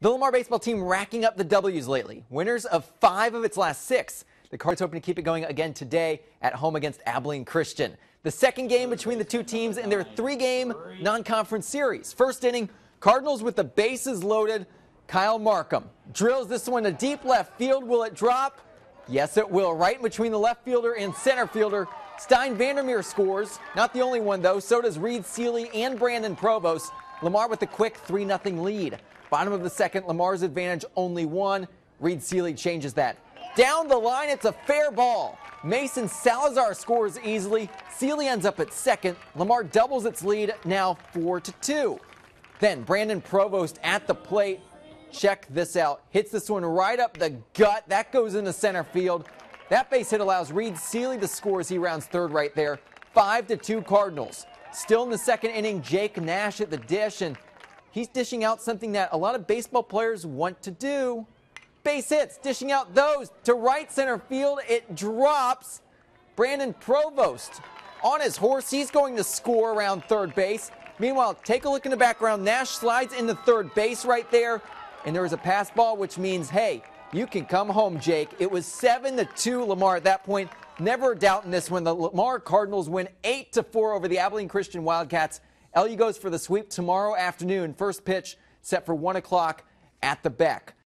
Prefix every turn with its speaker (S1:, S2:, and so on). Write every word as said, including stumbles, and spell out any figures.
S1: The Lamar baseball team racking up the W's lately. Winners of five of its last six. The Cardinals hoping to keep it going again today at home against Abilene Christian. The second game between the two teams in their three-game non-conference series. First inning, Cardinals with the bases loaded. Kyle Markham drills this one to deep left field. Will it drop? Yes, it will. Right in between the left fielder and center fielder. Stein Vandermeer scores. Not the only one, though. So does Reed Seeley and Brandon Provost. Lamar with a quick three nothing lead. Bottom of the second, Lamar's advantage only one. Reed Seeley changes that. Down the line, it's a fair ball. Mason Salazar scores easily. Seeley ends up at second. Lamar doubles its lead, now four to two. Then Brandon Provost at the plate. Check this out. Hits this one right up the gut. That goes into center field. That base hit allows Reed Seeley to score as he rounds third right there. Five to two Cardinals. Still in the second inning, Jake Nash at the dish, and he's dishing out something that a lot of baseball players want to do. Base hits, dishing out those to right center field. It drops. Brandon Provost on his horse. He's going to score around third base. Meanwhile, take a look in the background. Nash slides into third base right there. And there was a pass ball, which means, hey, you can come home, Jake. It was seven to two Lamar at that point. Never a doubt in this one. The Lamar Cardinals win eight to four over the Abilene Christian Wildcats. L U goes for the sweep tomorrow afternoon. First pitch set for one o'clock at the Beck.